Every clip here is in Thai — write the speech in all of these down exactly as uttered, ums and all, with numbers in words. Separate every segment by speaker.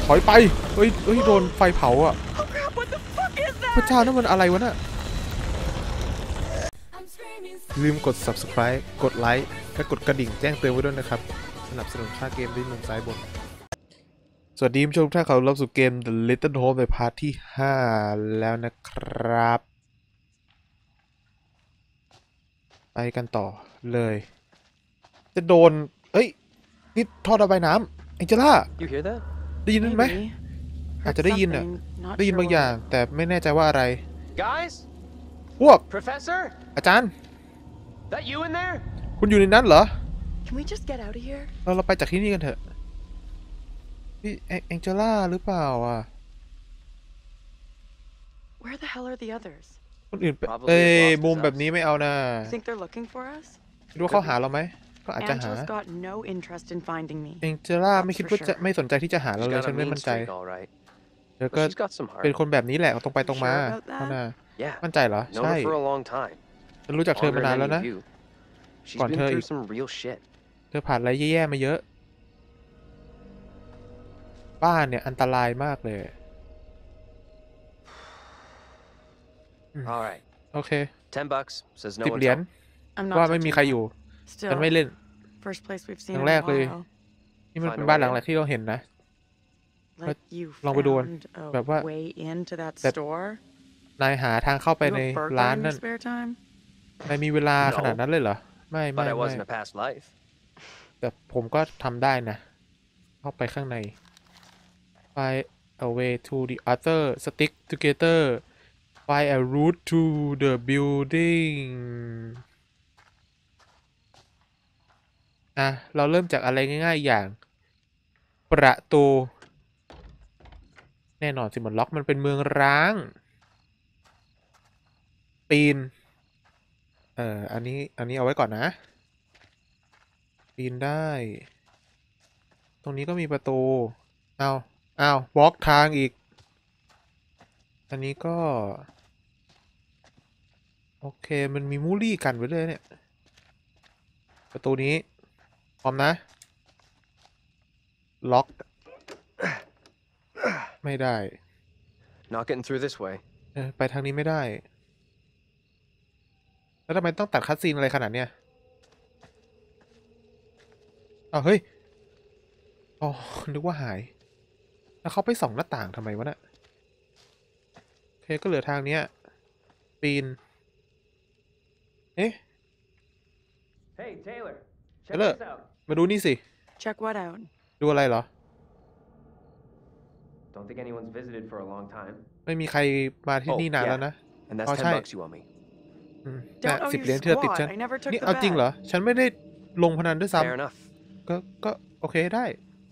Speaker 1: ถอยไปเฮ้ยเฮ้ยโดนไฟเผาอ่ะพระเจ้านั่นมันอะไรวะน่ะลืมกด ซับสไครบ์ กดไลค์และกดกระดิ่งแจ้งเตือนไว้ด้วยนะครับสนับสนุนค่าเกมที่มุมซ้ายบนสวัสดีผู้ชมทุกท่านเขารับสู่เกม The Little Hope ในพาร์ทที่ห้าแล้วนะครับไปกันต่อเลยจะโดนเอ้ยนี่ท่อระบายน้ำแองเจล่าได้ยินไหมอาจจะได้ยินอ่ะได้ยินบางอย่างแต่ไม่แน่ใจว่าอะไรพวกอาจารย์คุณอยู่ในนั้นเหรอเราเราไปจากที่นี่กันเถอะนี่แองเจล่าหรือเปล่าอ่ะคนอื่นเอ้ยมุมแบบนี้ไม่เอานะคิดว่าเขาหาเราไหมก็อาจจะหาแองเจล่าไม่คิดว่าจะไม่สนใจที่จะหาเราเลยฉันไม่มั่นใจเดี๋ยวก็เป็นคนแบบนี้แหละตรงไปตรงมาเขาน่ามั่นใจเหรอใช่ฉันรู้จักเธอมานานแล้วนะก่อนเธออีกเธอผ่านอะไรแย่ๆมาเยอะบ้านเนี่ยอันตรายมากเลยโอเคสิบเหรียญว่าไม่มีใครอยู่ฉันไม่เล่นครั้งแรกเลยนี่มันเป็นบ้านหลังแรกที่เราเห็นนะลองไปดูแบบว่าแบบนายหาทางเข้าไปในร้านนั่นนายมีเวลาขนาดนั้นเลยเหรอไม่ไม่ไม่แต่ผมก็ทำได้นะเข้าไปข้างใน Find a way to the other stick together Find a route to the building อ่ะเราเริ่มจากอะไรง่ายๆอย่างประตูแน่นอนสิมันล็อกมันเป็นเมืองร้างปีนเอ่ออันนี้อันนี้เอาไว้ก่อนนะปีนได้ตรงนี้ก็มีประตูเอาเอาบล็อกทางอีกอันนี้ก็โอเคมันมีมูลี่กันไว้เลยเนี่ยประตูนี้พร้อมนะล็อกไม่ได้
Speaker 2: Not getting through this way
Speaker 1: เออไปทางนี้ไม่ได้แล้วทำไมต้องตัดคัตซีนอะไรขนาดเนี้ยอ้าวเฮ้ยอ๋อนึกว่าหายแล้วเขาไปส่องหน้าต่างทำไมวะเนี่ยโอเคก็เหลือทางเนี้ยปีนเอ๊ะเฮ้ยเทเลอร์เทเลอร์มาดูนี่สิ
Speaker 3: Check what out
Speaker 1: ดูอะไรเหรอ
Speaker 2: Don't think anyone's visited for a long time
Speaker 1: ไม่มีใครมาที่นี่นานแล้วนะอ๋อใช่สิบเหรียญเธอติดฉันนี่เอาจริงเหรอฉันไม่ได้ลงพนันด้วยซ้ำก็ก็โอเคได้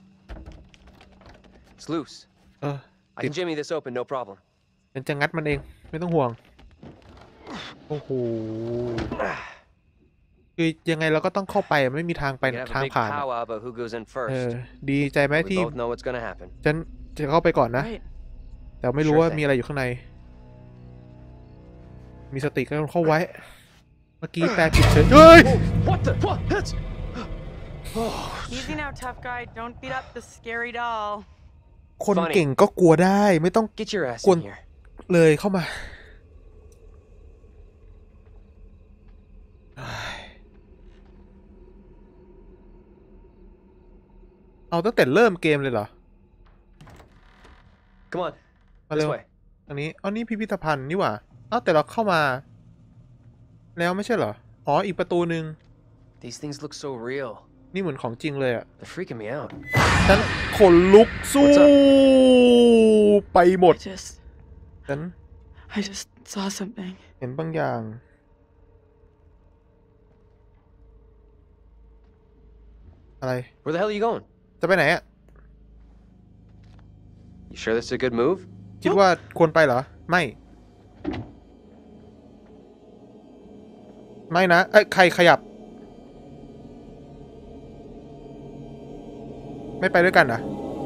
Speaker 2: It's loose
Speaker 1: เออ
Speaker 2: I can jimmy this open no problem
Speaker 1: ฉันจะงัดมันเองไม่ต้องห่วงโอ้โหคือยังไงเราก็ต้องเข้าไปไม่มีทางไปทางผ่านเออดีใจไหมที่ฉันจะเข้าไปก่อนนะแต่ไม่รู้ว่ามีอะไรอยู่ข้างในมีสติก็ต้องเข้าไว้เมื่อกี้แปลผิดเฉยเฮ้ย
Speaker 3: Easy now tough guy don't beat up the scary doll
Speaker 1: คนเก่งก็กลัวได้ไม่ต้องกวนเลยเข้ามาเอาตั้งแต่เริ่มเกมเลยเหรอ
Speaker 2: Come on
Speaker 1: มาเร็วอันนี้อ๋อนี่พิพิธภัณฑ์นี่หว่าอ้าวแต่เราเข้ามาแล้วไม่ใช่เหรออ๋ออีกประตูหนึ่ง
Speaker 2: These things look so real
Speaker 1: นี่เหมือนของจริงเลยอ่ะ
Speaker 2: They're freaking me out
Speaker 1: ฉันขนลุกสู้ไปหมดฉัน
Speaker 3: I just saw something
Speaker 1: เห็นบางอย่างอะไร
Speaker 2: Where the hell are you going
Speaker 1: จะไปไหนอ่ะ
Speaker 2: You sure this is a good move
Speaker 1: คิดว่าควรไปเหรอไม่ไม่นะเอ้ยใครขยับไม่ไปด้วยกันนะ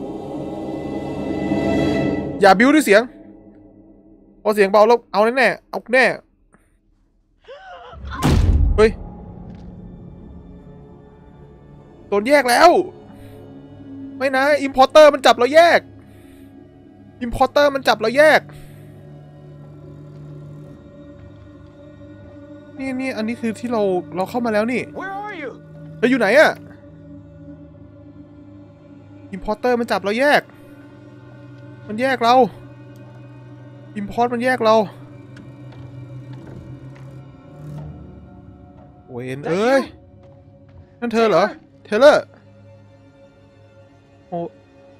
Speaker 1: อย่าบิ้วด้วยเสียงพอเสียงเบาแล้วเอาแน่ๆเอาแน่เฮ้ยโดนแยกแล้วไม่นะอิมพอร์เตอร์มันจับเราแยกอิมพอร์เตอร์มันจับเราแยกนี่นี่อันนี้คือที่เราเราเข้ามาแล้วนี่เราอยู่ไหนอะอิมพอร์เตอร์มันจับเราแยกมันแยกเราอิมพอร์ตมันแยกเราโอ้ยเอ้ยนั่นเธอเหรอเทเลอร์โอ้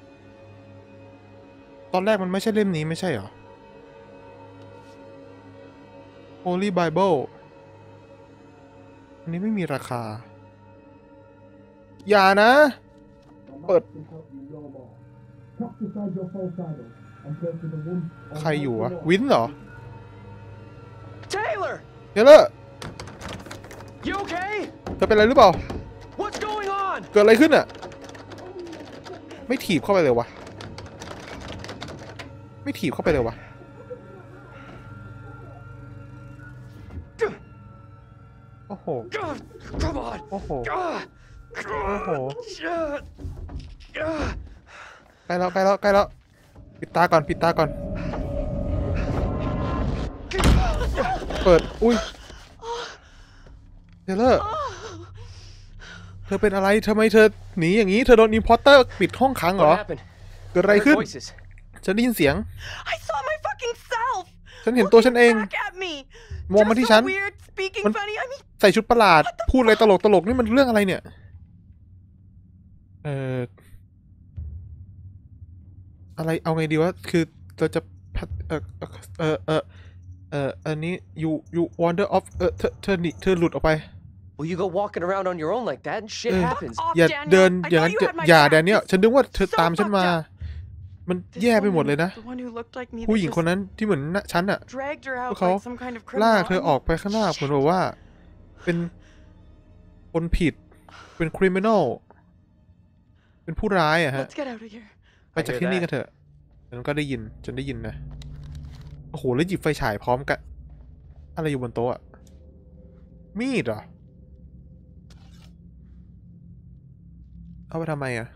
Speaker 1: ตอนแรกมันไม่ใช่เล่มนี้ไม่ใช่เหรอ Holy Bible อันนี้ไม่มีราคาอย่านะเปิดใครอยู่วะวินเหรอ
Speaker 2: Taylor
Speaker 1: เทเลอร์
Speaker 2: you okay
Speaker 1: เธอเป็นอะไรหรือเปล่า
Speaker 2: what's going on
Speaker 1: เกิดอะไรขึ้นอะไม่ถีบเข้าไปเลยวะไม่ถีบเข้าไปเลยวะโอ้โห
Speaker 2: come on
Speaker 1: โอ้โหโอ้โหใกล้แล้วใกล้แล้วใกล้แล้วปิดตาก่อนปิดตาก่อนเปิดอุ้ยเทเลอร์เธอเป็นอะไรทำไมเธอหนีอย่างนี้เธอโดนอิมพอร์เตอร์ปิดห้องขังเหรอเกิดอะไรขึ้นฉันได้ยินเสียงฉันเห็นตัวฉันเองมองมาที่ฉันมันใส่ชุดประหลาดพูดอะไรตลกตลกนี่มันเรื่องอะไรเนี่ยเอออะไรเอาไงดีวะคือเราจะเออเออเออเอออันนี้ you you wander off เออเธอเธอหนีเธอหลุดออกไป
Speaker 2: Well, you go walking around on your own like that and shit happens.
Speaker 1: อย่าเดินอย่างนั้นอย่าแดเนียลฉันนึกว่าเธอตามฉันมามันแย่ไปหมดเลยนะผู้หญิงคนนั้นที่เหมือนฉันอะพวกเขาลากเธอออกไปข้างหน้าเหมือนแบบว่าเป็นคนผิดเป็นคริมินอลเป็นผู้ร้ายอะฮะไปจากที่นี่กันเถอะฉันก็ได้ยินฉันได้ยินนะโอ้โหแล้วหยิบไฟฉายพร้อมกันอะไรอยู่บนโต๊ะอะมีดเหรอเอาไปทำไมอะ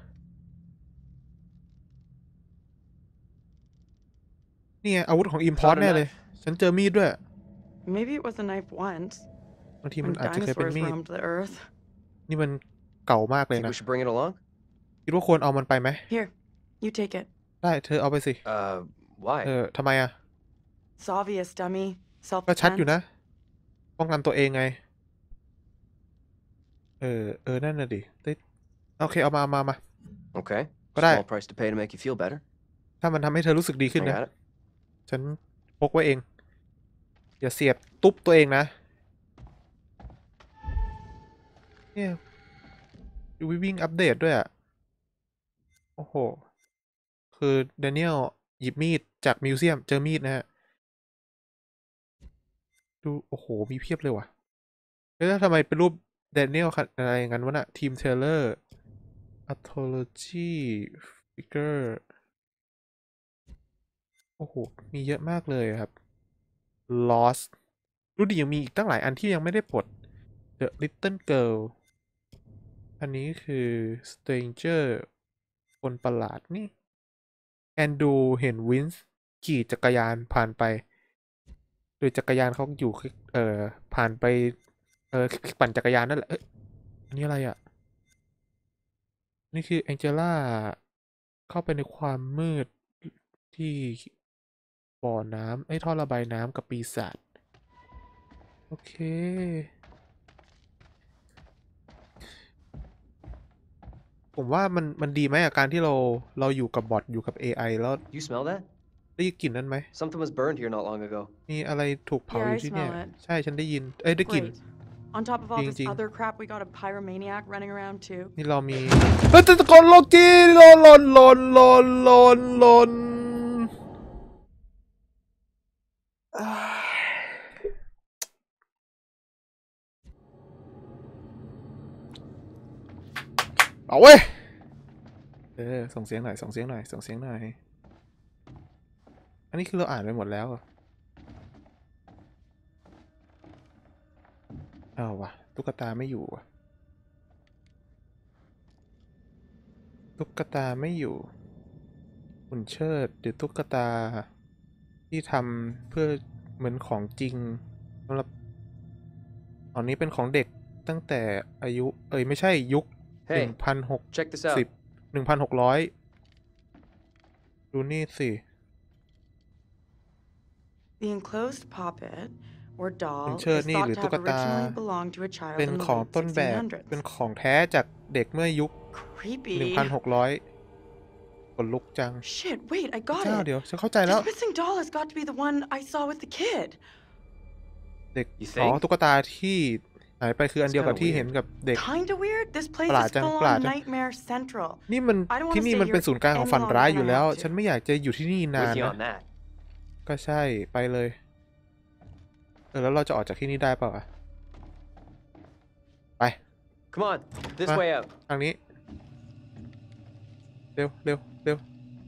Speaker 1: นี่ไงอาวุธของอิมพอร์ตแน่เลยฉันเจอมีดด้วยบางทีมันอาจจะเคยเป็นมีดนี่มันเก่ามากเลยนะคิดว่าควรเอามันไปไหมได้เธอเอาไปสิเออทำไมอะก็ชัดอยู่นะป้องกันตัวเองไงเออเออนั่นน่ะดิโอเคเอามามามา
Speaker 2: โอเค
Speaker 1: ก็ได้ถ้ามันทำให้เธอรู้สึกดีขึ้นนะฉันพกไว้เองอย่าเสียบตุ๊บตัวเองนะเนี่ยดูวิ่งอัปเดตด้วยอ่ะโอ้โหคือแดเนียลหยิบมีดจากมิวเซียมเจอมีดนะฮะดูโอ้โหมีเพียบเลยว่ะแล้วทำไมเป็นรูปแดเนียลอะไรอย่างนั้นวะน่ะทีมเทเลอร์Anthology Figure โอ้โหมีเยอะมากเลยครับ Lost รู้ดิยังมีอีกตั้งหลายอันที่ยังไม่ได้ปลด The Little Girl อันนี้คือ Stranger คนประหลาดนี่แอนดูเห็นวินส์ขี่จักรยานผ่านไปโดยจักรยานเขาอยู่เอ่อผ่านไปเออปั่นจักรยานนั่นแหละเอ้ยอันนี้อะไรอ่ะนี่คือแองเจล่าเข้าไปในความมืดที่บ่อน้ำไอ้ท่อระบายน้ำกับปีศาจโอเคผมว่ามันมันดีไหมอาการที่เราเราอยู่กับบอทอยู่กับ เอ ไอ แล้ว
Speaker 2: You smell that?
Speaker 1: ได้ยินกลิ่นนั้นไหม
Speaker 2: Something was burned here not long ago.
Speaker 1: มีอะไรถูกเผาอยู่ที่เนี่ยใช่ฉันได้ยินเอ้ยได้กลิ่น
Speaker 3: On top of all this other crap, we got a pyromaniac running around too.
Speaker 1: นี่เรามีเฮ้ยตะโกนโลกีโลนโลนโลนโลนโลนโลนเอาเว้ยเออส่งเสียงหน่อยส่งเสียงหน่อยส่งเสียงหน่อยอันนี้คือเราอ่านไปหมดแล้วอ้าววะตุ๊กตาไม่อยู่วะตุ๊กตาไม่อยู่หุ่นเชิดหรือตุ๊กตาที่ทำเพื่อเหมือนของจริงสำหรับตอนนี้เป็นของเด็กตั้งแต่อายุเอ้ยไม่ใช่ยุคหนึ่งพันหกสิบหนึ่งพันหกร้อยดูนี่สิ
Speaker 3: The enclosed puppet or doll
Speaker 1: หุ่นเชิด
Speaker 3: is
Speaker 1: นี่
Speaker 3: thought
Speaker 1: หรือ
Speaker 3: to
Speaker 1: ตุ๊
Speaker 3: have
Speaker 1: กตา
Speaker 3: originally belonged to a child
Speaker 1: เป็น
Speaker 3: in the
Speaker 1: ของ
Speaker 3: late
Speaker 1: ต้นแบบ
Speaker 3: sixteen
Speaker 1: เป็น
Speaker 3: hundreds.
Speaker 1: ของแท้จากเด็กเมื่อยุค
Speaker 3: Creepy.
Speaker 1: หนึ่งพันหกร้อยขนลุกจัง
Speaker 3: Shit, wait, I got
Speaker 1: เจ้า
Speaker 3: it.
Speaker 1: เดี๋ยวฉันเข้าใจแล้ว
Speaker 3: This missing doll has got to be the one I saw with the kid.
Speaker 1: เด็ก
Speaker 2: You
Speaker 1: อ๋อ
Speaker 2: think?
Speaker 1: ตุ๊กตาที่หายไปคืออันเดียวกับที่เห็นกับเด็ก
Speaker 3: Kinda weird. This place
Speaker 1: ประหลาด
Speaker 3: is
Speaker 1: จัง
Speaker 3: full
Speaker 1: ประหลาด
Speaker 3: on
Speaker 1: จัง
Speaker 3: nightmare central.
Speaker 1: นี่มัน
Speaker 3: I don't wanna
Speaker 1: ที่นี่
Speaker 3: stay
Speaker 1: มันเป็น
Speaker 3: here
Speaker 1: ศูนย์กลางของ
Speaker 3: any
Speaker 1: ฝัน
Speaker 3: longer
Speaker 1: ร้าย
Speaker 3: than
Speaker 1: อยู่
Speaker 3: I
Speaker 1: แล้ว
Speaker 3: have to.
Speaker 1: ฉันไม่อยากจะอยู่ที่นี่นาน
Speaker 2: With you
Speaker 1: นะ
Speaker 2: on that.
Speaker 1: ก็ใช่ไปเลยเออแล้วเราจะออกจากที่นี่ได้เปล่าอะไป
Speaker 2: Come on, this
Speaker 1: มา
Speaker 2: way out.
Speaker 1: ทางนี้เร็วเร็วเร็ว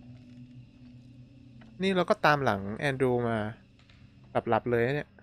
Speaker 1: นี่เราก็ตามหลังแอนดรูมาหลับๆเลยนะเนี่ย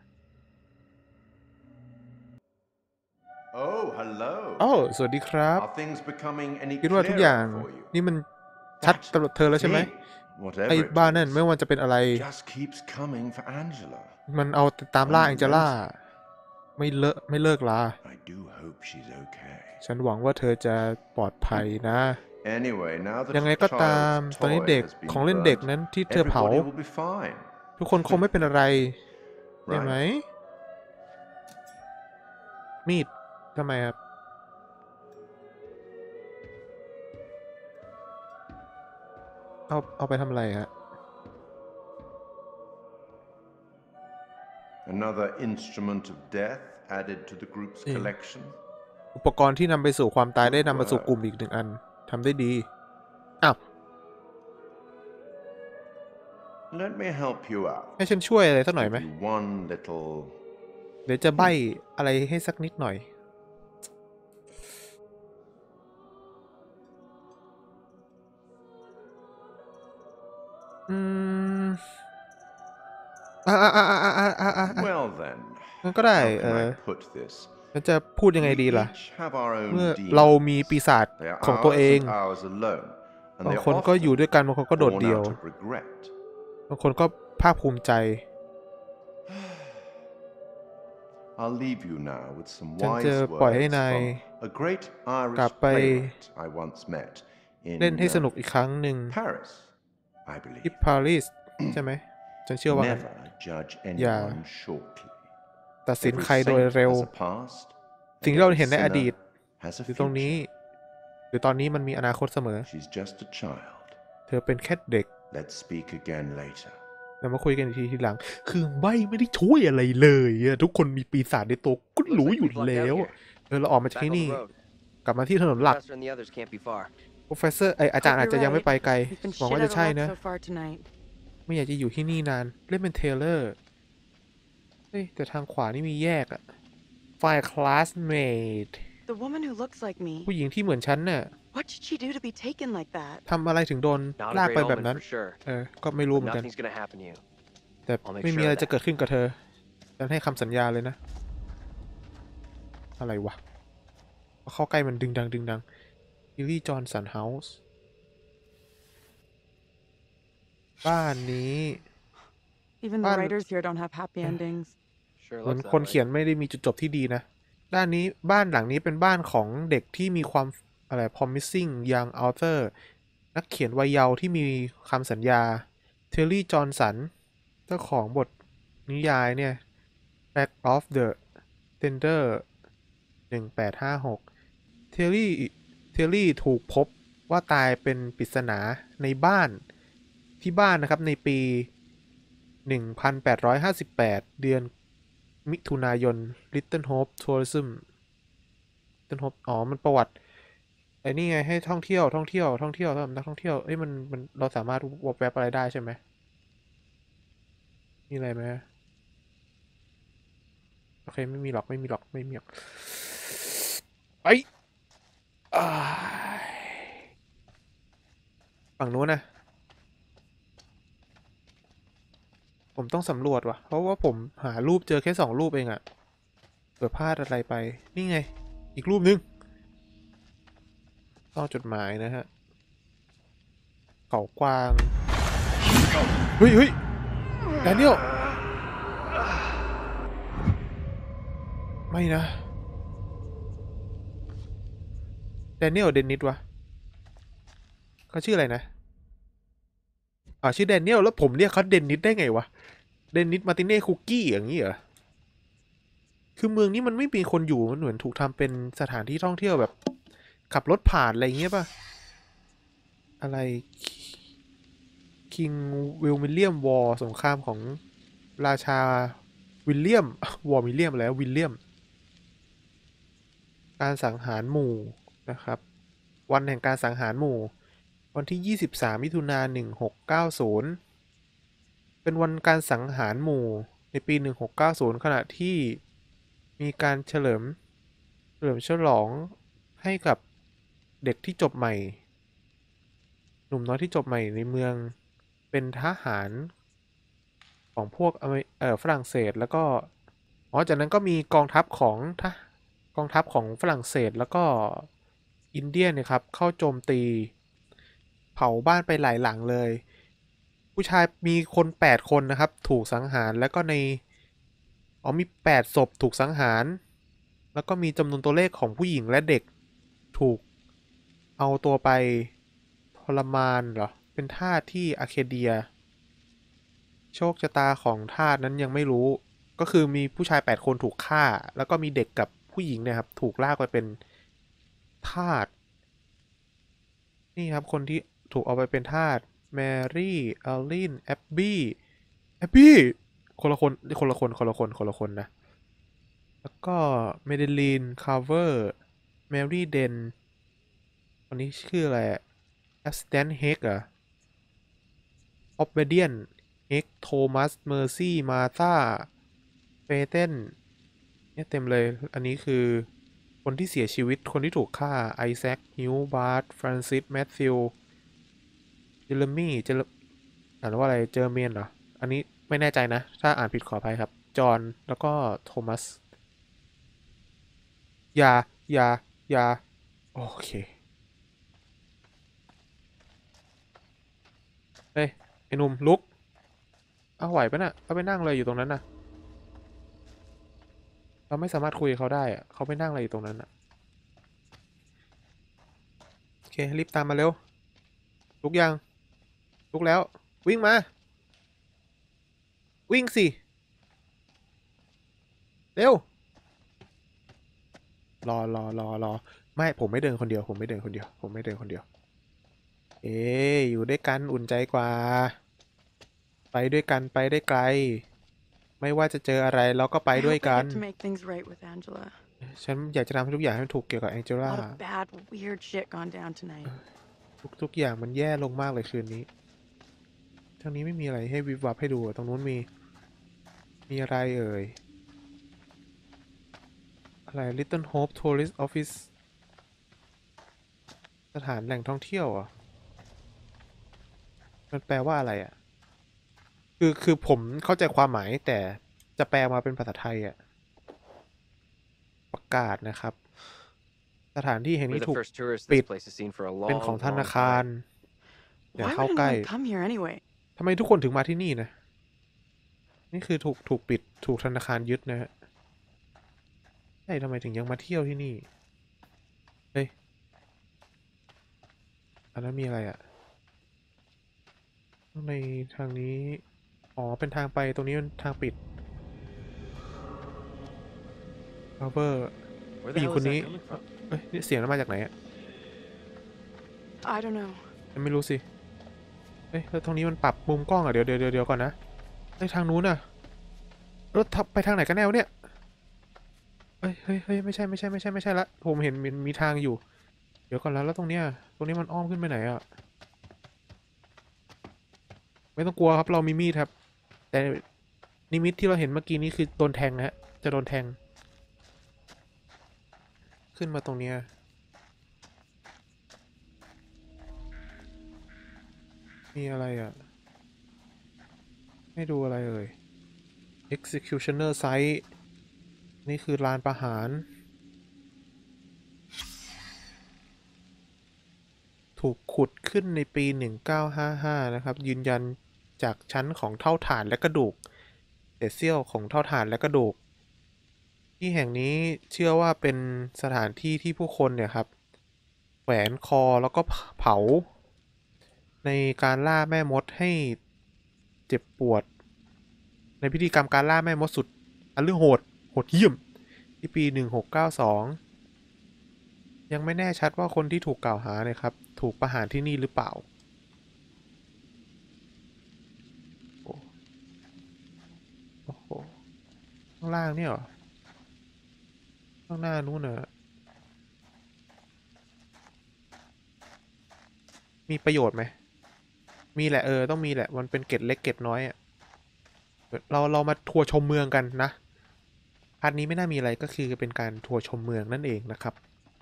Speaker 4: Oh, hello.
Speaker 1: โอ้สวัสดีครับ
Speaker 4: Are things becoming any
Speaker 1: คิดว่าทุกอย่าง
Speaker 4: clearer for you?
Speaker 1: นี่มันชัดสำหรับเธอแล้วใช่ไหม
Speaker 4: Whatever
Speaker 1: ไอ้
Speaker 4: it
Speaker 1: บ้านนั่น
Speaker 4: is,
Speaker 1: ไม่ว่าจะเป็นอะไร
Speaker 4: just keeps coming for Angela.
Speaker 1: มันเอาแต่ตามล่าแองเจล่าไม่เลอะไม่เลิกลา
Speaker 4: I do hope she's okay.
Speaker 1: ฉันหวังว่าเธอจะปลอดภัยนะ
Speaker 4: Anyway, now that
Speaker 1: ยังไง
Speaker 4: the
Speaker 1: ก็ตาม
Speaker 4: child's
Speaker 1: ตอนนี้
Speaker 4: toy
Speaker 1: เด็ก
Speaker 4: has been
Speaker 1: ของเล่นเด็ก
Speaker 4: burnt,
Speaker 1: นั้นที่เธอเผา
Speaker 4: everybody will be fine.
Speaker 1: ทุกคนคงไม่เป็นอะไรใช่ไหม
Speaker 4: Right.
Speaker 1: มีดทำไมครับเอาเอาไปทำอะไรฮะ
Speaker 4: Another instrument of death added to the group's
Speaker 1: Mm.
Speaker 4: collection.
Speaker 1: อุปกรณ์ที่นำไปสู่ความตายได้นำมาสู่กลุ่มอีกหนึ่งอันทำได้ดีอ้าว
Speaker 4: Let me help you out.
Speaker 1: ให้ฉันช่วยอะไรสักหน่อยไหม
Speaker 4: Give you one little
Speaker 1: เดี๋ยวจะใบ้อะไรให้สักนิดหน่อยอืมอ่าอ่าอ่าอ่าอ่าอ่าอ่า
Speaker 4: well then.
Speaker 1: มันก็ได้
Speaker 4: How
Speaker 1: เอ
Speaker 4: can
Speaker 1: อ
Speaker 4: I put this?
Speaker 1: มันจะพูดยังไงดี
Speaker 4: We
Speaker 1: ล่ะ
Speaker 4: each have our own
Speaker 1: เมื่อ
Speaker 4: demons.
Speaker 1: เรามีปีศาจ
Speaker 4: They are
Speaker 1: ของตัว
Speaker 4: ours
Speaker 1: เอง
Speaker 4: and ours alone, and
Speaker 1: บาง
Speaker 4: they
Speaker 1: คนก็อยู่
Speaker 4: often
Speaker 1: ด้วยกันบางคนก็โดด
Speaker 4: born
Speaker 1: เดี่ยว
Speaker 4: out of regret.
Speaker 1: บางคนก็ภาคภูมิใจ
Speaker 4: I'll leave you now with some
Speaker 1: ฉัน
Speaker 4: wise
Speaker 1: จะปล่อยให้
Speaker 4: words
Speaker 1: นาย
Speaker 4: from a great
Speaker 1: กลับ
Speaker 4: Irish
Speaker 1: ไป
Speaker 4: playwright I once met
Speaker 1: เล่น
Speaker 4: in
Speaker 1: ให้สนุก
Speaker 4: uh,
Speaker 1: อีกครั้งหนึ่ง
Speaker 4: Paris, I
Speaker 1: ที่
Speaker 4: believe.
Speaker 1: ปารีสใช่ไหมฉันเชื่อว่างั้น
Speaker 4: Never judge
Speaker 1: Yeah.
Speaker 4: anyone shortly.
Speaker 1: ตัดสิน
Speaker 4: Every
Speaker 1: ใครโดย
Speaker 4: saint
Speaker 1: เร็ว
Speaker 4: has a past,
Speaker 1: สิ่ง
Speaker 4: and
Speaker 1: ที่เรา
Speaker 4: every
Speaker 1: เห็นในอดีต
Speaker 4: sinner has a
Speaker 1: หรือตรงนี้
Speaker 4: future.
Speaker 1: หรือตอนนี้มันมีอนาคตเสมอ
Speaker 4: She's just a child.
Speaker 1: เธอเป็นแค่เด็ก
Speaker 4: Let's speak again later.
Speaker 1: เรามาคุยกันอีกทีทีหลัง คือใบไม่ได้ช่วยอะไรเลยอะทุกคนมีปีศาจในตัวก็รู้อยู่แล้วเออเราออกมาจากที่
Speaker 2: Back on
Speaker 1: นี่
Speaker 2: the road.
Speaker 1: กลับมาที่ถนนหลัก
Speaker 2: Professor and the others can't be far.
Speaker 1: โปรเฟสเซอร์ไออาจารย์อาจจะยังไม่ไปไกล
Speaker 3: We've been
Speaker 1: หวัง
Speaker 3: shit
Speaker 1: ว่า
Speaker 3: out
Speaker 1: จะ
Speaker 3: of
Speaker 1: ใช่
Speaker 3: luck
Speaker 1: นะ
Speaker 3: so far tonight.
Speaker 1: ไม่อยากจะอยู่ที่นี่นาน เล่นเป็นเทเลอร์ เฮ้ย แต่ทางขวานี่มีแยกอะไฟล์คลาสเมท
Speaker 3: The woman who looks like me.
Speaker 1: ผู้หญิงที่เหมือนฉันน่ะ
Speaker 3: What did she do to be taken like that?
Speaker 1: ทำอะไรถึงโดน
Speaker 2: Not
Speaker 1: ลาก
Speaker 2: a
Speaker 1: ไป
Speaker 2: great
Speaker 1: แบบ
Speaker 2: omen
Speaker 1: นั้น
Speaker 2: for sure.
Speaker 1: เออ ก็ไม่รู้
Speaker 2: But
Speaker 1: เหมือนกัน
Speaker 2: nothing's gonna happen to you.
Speaker 1: แต่
Speaker 2: I'll make
Speaker 1: ไม่มี
Speaker 2: sure
Speaker 1: อะไร
Speaker 2: of
Speaker 1: จะ
Speaker 2: that.
Speaker 1: เกิดขึ้นกับเธอ ฉันให้คำสัญญาเลยนะ อะไรวะพอเข้าใกล้มันดึงดังดึงดังบิลลี่จอห์นสันเฮาส์บ้านนี้
Speaker 3: Even the
Speaker 1: Ban-
Speaker 3: writers here don't have happy endings.
Speaker 2: Sure
Speaker 1: เหมือน
Speaker 2: looks that
Speaker 1: คน
Speaker 2: way.
Speaker 1: เขียนไม่ได้มีจุดจบที่ดีนะ ด้านนี้บ้านหลังนี้เป็นบ้านของเด็กที่มีความอะไร promising young author นักเขียนวัยเยาว์ที่มีคำสัญญา เทอร์รี่จอห์นสันเจ้าของบทนิยายเนี่ย Back of the Tender หนึ่งแปดห้าหกเทอร์รี่เทอร์รี่ถูกพบว่าตายเป็นปริศนาในบ้านที่บ้านนะครับในปี หนึ่งพันแปดร้อยห้าสิบแปด เดือนมิถุนายน Little Hope Tourism Little Hope อ๋อ มันประวัติไอ้นี่ไงให้ท่องเที่ยวท่องเที่ยวท่องเที่ยวสำหรับนักท่องเที่ยวเอ้ยมันมันเราสามารถวบแวบอะไรได้ใช่ไหมมีอะไรไหมโอเคไม่มีหรอกไม่มีหรอกไม่มีหรอกไอ้อ้ายฝั่งนู้นนะผมต้องสำรวจว่ะเพราะว่าผมหารูปเจอแค่สองรูปเองอะเผื่อพลาดอะไรไปนี่ไงอีกรูปนึงต้องจดหมายนะฮะเขากวางเฮ้ยเฮ้ยแดเนียลไม่นะแดเนียลเดนนิสวะเขาชื่ออะไรนะอ่าชื่อแดเนียลแล้วผมเรียกเขาเดนนิสได้ไงวะเดนนิสมาร์ติเน่คุกกี้อย่างนี้เหรอคือเมืองนี้มันไม่มีคนอยู่มันเหมือนถูกทำเป็นสถานที่ท่องเที่ยวแบบขับรถผ่านอะไรเงี้ยป่ะอะไรคิงวิลเลียมวอร์สงครามของราชาวิลเลียมวอร์วิลเลียมแล้ววิลเลียมการสังหารหมู่นะครับวันแห่งการสังหารหมู่วันที่ยี่สิบสามมิถุนายนหนึ่งหกเก้าศูนย์เป็นวันการสังหารหมู่ในปีหนึ่งหกเก้าศูนย์ขณะที่มีการเฉลิมเฉลิมฉลองให้กับเด็กที่จบใหม่หนุ่มน้อยที่จบใหม่ในเมืองเป็นทหารของพวกเอ่อฝรั่งเศสแล้วก็อ๋อจากนั้นก็มีกองทัพของทหกองทัพของฝรั่งเศสแล้วก็อินเดียเนี่ยครับเข้าโจมตีเผาบ้านไปหลายหลังเลยผู้ชายมีคนแปดคนนะครับถูกสังหารแล้วก็ในอ๋อมีแปดศพถูกสังหารแล้วก็มีจำนวนตัวเลขของผู้หญิงและเด็กถูกเอาตัวไปทรมานเหรอเป็นทาสที่อาร์เคเดียโชคชะตาของทาสนั้นยังไม่รู้ก็คือมีผู้ชายแปดคนถูกฆ่าแล้วก็มีเด็กกับผู้หญิงเนี่ยครับถูกลากไปเป็นทาสนี่ครับคนที่ถูกเอาไปเป็นทาสแมรี่อัลลินแอบบี้แอบบี้คนละคนคนละคนคนละคนคนละคนนะแล้วก็เมเดลีนคาร์เวอร์แมรี่เดนคนนี้ชื่ออะไรแอสแตนเฮกอะออฟเบเดียนเฮกโทมัสเมอร์ซี่มาธาเฟเทนเนี่ยเต็มเลยอันนี้คือคนที่เสียชีวิตคนที่ถูกฆ่าไอแซคฮิวบาร์ตฟรานซิสแมทธิวเจเรมี่เจออ่านว่าอะไรเจอร์เมียนเหรออันนี้ไม่แน่ใจนะถ้าอ่านผิดขออภัยครับจอห์นแล้วก็โทมัสยายายาโอเคเฮ้ยไอ้หนุ่มลุกเอาไหวปะน่ะเขาไปนั่งเลยอยู่ตรงนั้นน่ะเราไม่สามารถคุยกับเขาได้อะเขาไปนั่งอะไรอยู่ตรงนั้นน่ะโอเครีบตามมาเร็วลุกยังลุกแล้ววิ่งมาวิ่งสิเร็วรอรอรอรอไม่ผมไม่เดินคนเดียวผมไม่เดินคนเดียวผมไม่เดินคนเดียวเอ๊อยู่ด้วยกันอุ่นใจกว่าไปด้วยกันไปได้ไกลไม่ว่าจะเจออะไรเราก็ไปด้วยกันฉันอยากจะทำให้ทุกอย่างให้มันถูกเกี่ยวกับแองเจล่าทุกทุกอย่างมันแย่ลงมากเลยคืนนี้ทางนี้ไม่มีอะไรให้วิบวับให้ดูตรงนู้นมีมีอะไรเอ่ยอะไร Little Hope Tourist Office สถานแหล่งท่องเที่ยวอ่ะมันแปลว่าอะไรอ่ะคือคือผมเข้าใจความหมายแต่จะแปลมาเป็นภาษาไทยอ่ะประกาศนะครับสถานที่แห่งนี้ถูกปิดเป็นของธนาคารอย่าเข้าใกล้ทำไมทุกคนถึงมาที่นี่นะนี่คือถูกถูกปิดถูกธนาคารยึดนะฮะใช่ทำไมถึงยังมาเที่ยวที่นี่เฮ้ยอันนั้นมีอะไรอ่ะในทางนี้อ๋อเป็นทางไปตรงนี้เป็นทางปิดคาร์เวอร์ผู้หญิงคนนี้เอ้ยนี่เสียงมาจากไหนอ่ะ
Speaker 3: I don't know
Speaker 1: ไม่รู้สิเอ้ยแล้วตรงนี้มันปรับมุมกล้องอ่ะเดี๋ยวเดี๋ยวเดี๋ยวก่อนนะไอ้ทางนู้นอ่ะรถทับไปทางไหนกันแน่วเนี่ยเฮ้ยเฮ้ยเฮ้ยไม่ใช่ไม่ใช่ไม่ใช่ไม่ใช่ละผมเห็นมีมีทางอยู่เดี๋ยวก่อนแล้วแล้วตรงเนี้ยตรงนี้มันอ้อมขึ้นไปไหนอ่ะไม่ต้องกลัวครับเรามีมีดครับแต่นิมิตที่เราเห็นเมื่อกี้นี้คือโดนแทงนะฮะจะโดนแทงขึ้นมาตรงเนี้ยมีอะไรอ่ะให้ดูอะไรเอ่ย executioner site นี่คือลานประหารถูกขุดขึ้นในปีหนึ่งเก้าห้าห้านะครับยืนยันจากชั้นของเท่าฐานและกระดูกเศษเสี้ยวของเท่าฐานและกระดูกที่แห่งนี้เชื่อว่าเป็นสถานที่ที่ผู้คนเนี่ยครับแขวนคอแล้วก็เผาในการล่าแม่มดให้เจ็บปวดในพิธีกรรมการล่าแม่มดสุดอันเรื่องโหดโหดเหี้ยมที่ปีหนึ่งหกเก้าสองยังไม่แน่ชัดว่าคนที่ถูกกล่าวหาเนี่ยครับถูกประหารที่นี่หรือเปล่าโอ้โหข้างล่างเนี่ยเหรอข้างหน้านู้นเนอะมีประโยชน์ไหมมีแหละเออต้องมีแหละมันเป็นเกร็ดเล็กเกร็ดน้อยอ่ะเราเรามาทัวร์ชมเมืองกันนะพาร์ทนี้ไม่น่ามีอะไรก็คือเป็นการทัวร์ชมเมืองนั่นเองนะครับ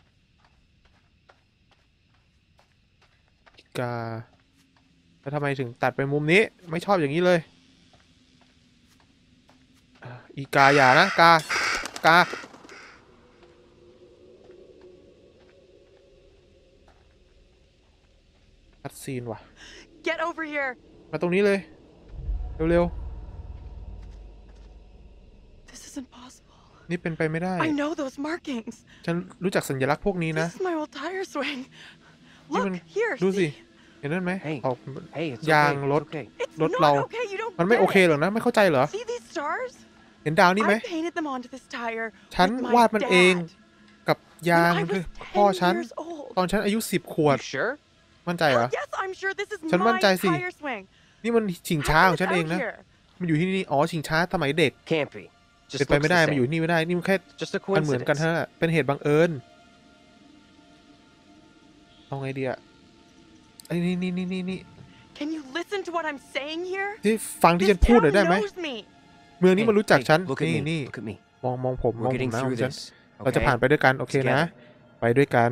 Speaker 1: อีกาแล้วทำไมถึงตัดไปมุมนี้ไม่ชอบอย่างนี้เลยอีกาอย่านะกากาคัดซีนว่ะ
Speaker 3: Get over here
Speaker 1: มาตรงนี้เลยเร็วๆ
Speaker 3: This is impossible
Speaker 1: นี่เป็นไปไม่ได้
Speaker 3: I know those markings
Speaker 1: ฉันรู้จักสัญลักษณ์พวกนี้นะ
Speaker 3: This is my old tire swing
Speaker 1: นี่มัน
Speaker 3: Look here
Speaker 1: ดูสิ
Speaker 3: see
Speaker 1: เห็นนั่นไหม
Speaker 2: Hey
Speaker 1: ออก
Speaker 2: Hey, it's
Speaker 1: ยาง
Speaker 2: okay.
Speaker 1: รถ
Speaker 2: It's okay.
Speaker 3: It's
Speaker 1: รถ
Speaker 3: not
Speaker 1: เรา
Speaker 3: okay you don't
Speaker 1: มันไม่
Speaker 3: get
Speaker 1: โอเค
Speaker 3: it.
Speaker 1: หรอกนะไม่เข้าใจเหรอ
Speaker 3: See these stars
Speaker 1: เห็นดาวนี่ไหม
Speaker 3: I painted them onto this tire
Speaker 1: ฉัน
Speaker 3: with my
Speaker 1: วาดมันเอง
Speaker 3: dad
Speaker 1: กับยาง
Speaker 3: when I
Speaker 1: คือ
Speaker 3: was
Speaker 1: พ่อ
Speaker 3: ten
Speaker 1: ฉัน
Speaker 3: years old
Speaker 1: ตอนฉันอายุสิบขวบ
Speaker 2: You sure?
Speaker 1: มั่นใจเหรอ
Speaker 3: Yes I'm sure this is
Speaker 1: ฉันมั่น
Speaker 3: my
Speaker 1: ใจสิ
Speaker 3: tire swing
Speaker 1: นี่มันชิงช้า
Speaker 3: How
Speaker 1: ขอ
Speaker 3: come
Speaker 1: งฉัน
Speaker 3: it's
Speaker 1: เอง
Speaker 3: out
Speaker 1: นะ
Speaker 3: here?
Speaker 1: มันอยู่ที่นี่อ๋อชิงช้าสมัยเด็ก
Speaker 2: Can't be.
Speaker 1: เป็น
Speaker 2: Just
Speaker 1: ไป
Speaker 2: looks
Speaker 1: ไม่
Speaker 2: the
Speaker 1: ได้มันอยู่
Speaker 2: same.
Speaker 1: นี่ไม่ได้นี่มันแค่
Speaker 2: Just a
Speaker 1: มันเหมือนกัน
Speaker 2: coincidence.
Speaker 1: เท่านั้นแหละเป็นเหตุบังเอิญเอาไงดีอะไอ้นี่นี่นี่นี่นี่
Speaker 3: Can you listen to what I'm saying here
Speaker 1: ที่ฟังที่ฉัน
Speaker 3: This
Speaker 1: พูดหน่อย
Speaker 3: town
Speaker 1: ได้ไหม
Speaker 3: knows me
Speaker 1: เมืองนี้มันรู้จัก
Speaker 2: Hey,
Speaker 1: ฉัน
Speaker 2: look at
Speaker 1: นี่
Speaker 2: me.
Speaker 1: นี่
Speaker 2: Look at me.
Speaker 1: มองมองผมมอง
Speaker 2: We're
Speaker 1: ผม
Speaker 2: getting
Speaker 1: นะข
Speaker 2: through
Speaker 1: องฉัน
Speaker 2: this.
Speaker 1: เราจะผ่าน
Speaker 2: Okay?
Speaker 1: ไปด้วยกันโอเคนะ ไปด้วยกัน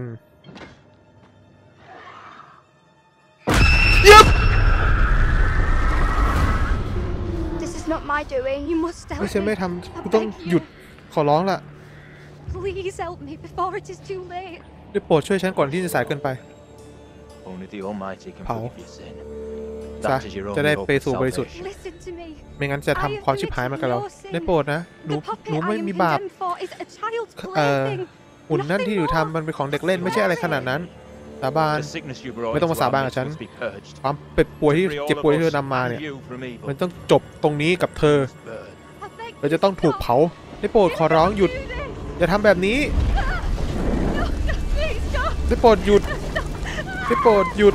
Speaker 5: This is not my doing. You must help
Speaker 1: ไม่ใช่
Speaker 5: me.
Speaker 1: ไม่ทำกูต้องหยุดขอร้องละ
Speaker 5: Please help me before it is too late.
Speaker 1: ได้โปรดช่วยฉันก่อนที่จะสายเกินไป
Speaker 6: Only the Almighty can
Speaker 1: Paul.
Speaker 6: forgive your sin.
Speaker 1: ซะ
Speaker 6: That is your
Speaker 1: จะได้
Speaker 6: only hope
Speaker 1: ไป
Speaker 6: of
Speaker 1: สู่บริสุทธิ์
Speaker 6: salvation.
Speaker 5: Listen to me.
Speaker 1: ไม่งั้นจะทำความชิบหายมากับเราได้โปรดนะหนู
Speaker 5: The puppet
Speaker 1: หนูไม่
Speaker 5: I am
Speaker 1: มีบาป
Speaker 5: condemned for is a child's
Speaker 1: เอ่อ
Speaker 5: plaything.
Speaker 1: หุ่นนั่นที่อยู่ทำมันเป็นของเด็กเล่นไม่ใช่อะไรขนาดนั้นสาบาน
Speaker 6: The sickness you brought
Speaker 1: ไม่ต้องมา
Speaker 6: into
Speaker 1: สา
Speaker 6: our
Speaker 1: บานกับ
Speaker 6: midst
Speaker 1: ฉัน
Speaker 6: must be purged.
Speaker 1: ความเจ็บป่วยที่
Speaker 6: Free all
Speaker 1: เจ็บ
Speaker 6: of
Speaker 1: ป่วยที่
Speaker 6: us
Speaker 1: เธอนำมาเนี่ย
Speaker 6: and you from evil.
Speaker 1: มันต้องจบตรงนี้กับเธอ
Speaker 6: First burn.
Speaker 5: I beg
Speaker 1: เรา
Speaker 5: you,
Speaker 1: จะต้องถูก
Speaker 5: stop.
Speaker 1: เผาได้โปรดขอร้องหยุด
Speaker 5: Do this.
Speaker 1: อย่าทำแบบนี้
Speaker 5: No, no, please stop.
Speaker 1: ได้โปรดหยุดได้โปรดหยุด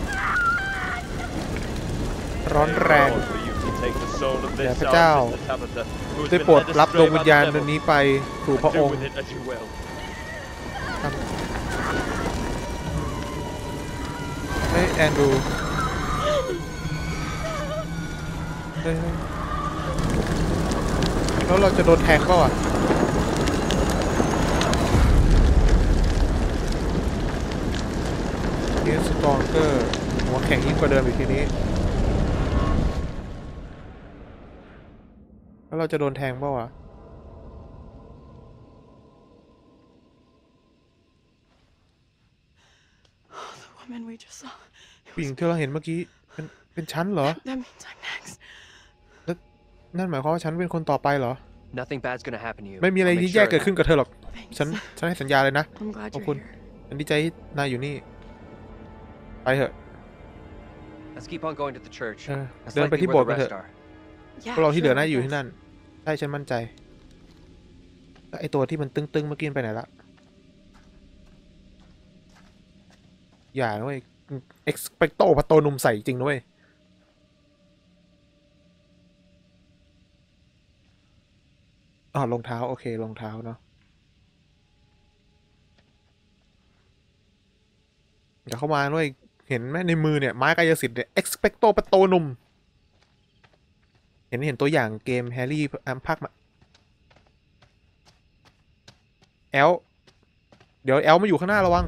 Speaker 1: ร้อนแรง
Speaker 6: Lord, for you to take the soul of this
Speaker 1: แด่พระเจ้า
Speaker 6: our sister Tabitha, who has
Speaker 1: ได้
Speaker 6: been
Speaker 1: โปรด
Speaker 6: led
Speaker 1: รับ
Speaker 6: astray
Speaker 1: ดวงวิญ
Speaker 6: by the
Speaker 1: ญาณ
Speaker 6: devil.
Speaker 1: ดวงนี้ไปสู่พระอ
Speaker 6: Do
Speaker 1: งค์
Speaker 6: with it as you will.
Speaker 1: เฮ้ยแอนดรูเฮ้ยแล้วเราจะโดนแทงเปล่าอ่ะเกสสตรองเกอร์หัวแข็งยิ่งกว่าเดิมอีกทีนี้แล้วเราจะโดนแทงเปล่าอ่ะ
Speaker 3: The woman we just saw
Speaker 1: ผู้หญิงที่เราเห็นเมื่อกี้เป็นเป็นฉันเหรอ
Speaker 3: That means I'm next
Speaker 1: นั่นหมายความว่าฉันเป็นคนต่อไปเหรอ
Speaker 2: Nothing bad's gonna happen to you.
Speaker 1: ไม่มีอะไร
Speaker 2: I'll make
Speaker 1: ยิ่งแย่
Speaker 2: sure of
Speaker 1: เกิด
Speaker 2: that.
Speaker 1: ขึ้นกับเธอหรอก
Speaker 3: Thanks
Speaker 1: ฉันฉันให้สัญญาเลยนะ
Speaker 3: I'm glad
Speaker 1: ขอบ
Speaker 3: you're
Speaker 1: คุณ
Speaker 3: here
Speaker 1: ฉันดีใจที่นายอยู่นี่ ไปเถอะ
Speaker 2: Let's keep on going to the church.
Speaker 1: เออ
Speaker 2: That's
Speaker 1: เดินไป
Speaker 2: likely
Speaker 1: ที่
Speaker 2: where
Speaker 1: โบส
Speaker 2: the
Speaker 1: ถ์กันเถ
Speaker 2: rest
Speaker 1: อะ
Speaker 2: are.
Speaker 1: พวกเราที่เหลือ
Speaker 3: sure,
Speaker 1: น่า
Speaker 3: I
Speaker 1: อยู่ที่
Speaker 3: guess.
Speaker 1: นั่นใช่ฉันมั่นใจแล้วไอตัวที่มันตึงๆเมื่อกี้มันไปไหนละอย่านะเว้ย expecto พัตโตนุ่มใส่จริงนะเว้ยอ๋อรองเท้าโอเครองเท้าเนาะเดี๋ยวเข้ามาด้วยเห็นไหมในมือเนี่ยไม้กายสิทธิ์เนี่ย expecto พัตโตนุ่มเห็นเห็นตัวอย่างเกมแฮร์รี่อัมภาคมาแอลเดี๋ยวแอลมาอยู่ข้างหน้าระวัง